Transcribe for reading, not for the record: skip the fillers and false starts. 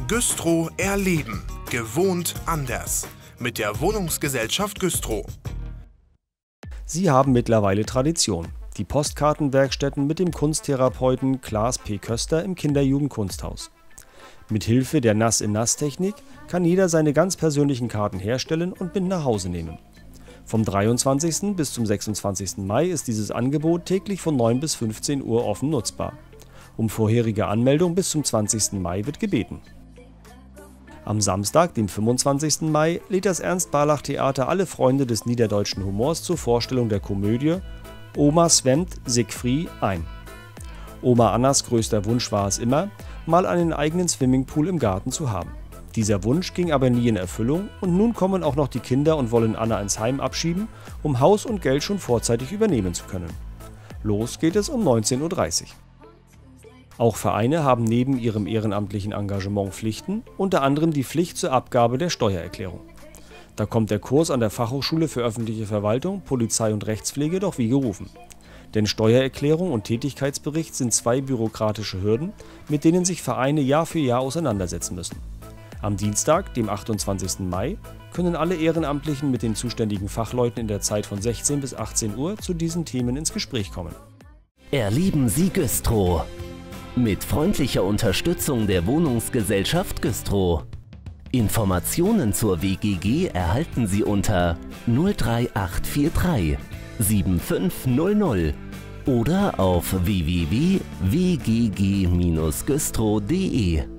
Güstrow erleben. Gewohnt anders. Mit der Wohnungsgesellschaft Güstrow. Sie haben mittlerweile Tradition. Die Postkartenwerkstätten mit dem Kunsttherapeuten Klaas P. Köster im Kinder-Jugend-Kunsthaus. Mit Hilfe der Nass-in-Nass-Technik kann jeder seine ganz persönlichen Karten herstellen und mit nach Hause nehmen. Vom 23. bis zum 26. Mai ist dieses Angebot täglich von 9 bis 15 Uhr offen nutzbar. Um vorherige Anmeldung bis zum 20. Mai wird gebeten. Am Samstag, dem 25. Mai, lädt das Ernst-Barlach-Theater alle Freunde des niederdeutschen Humors zur Vorstellung der Komödie Oma schwemmt sich frei ein. Oma Annas größter Wunsch war es immer, mal einen eigenen Swimmingpool im Garten zu haben. Dieser Wunsch ging aber nie in Erfüllung und nun kommen auch noch die Kinder und wollen Anna ins Heim abschieben, um Haus und Geld schon vorzeitig übernehmen zu können. Los geht es um 19:30 Uhr. Auch Vereine haben neben ihrem ehrenamtlichen Engagement Pflichten, unter anderem die Pflicht zur Abgabe der Steuererklärung. Da kommt der Kurs an der Fachhochschule für öffentliche Verwaltung, Polizei und Rechtspflege doch wie gerufen. Denn Steuererklärung und Tätigkeitsbericht sind zwei bürokratische Hürden, mit denen sich Vereine Jahr für Jahr auseinandersetzen müssen. Am Dienstag, dem 28. Mai, können alle Ehrenamtlichen mit den zuständigen Fachleuten in der Zeit von 16 bis 18 Uhr zu diesen Themen ins Gespräch kommen. Erleben Sie Güstrow. Mit freundlicher Unterstützung der Wohnungsgesellschaft Güstrow. Informationen zur WGG erhalten Sie unter 03843 7500 oder auf www.wgg-güstrow.de.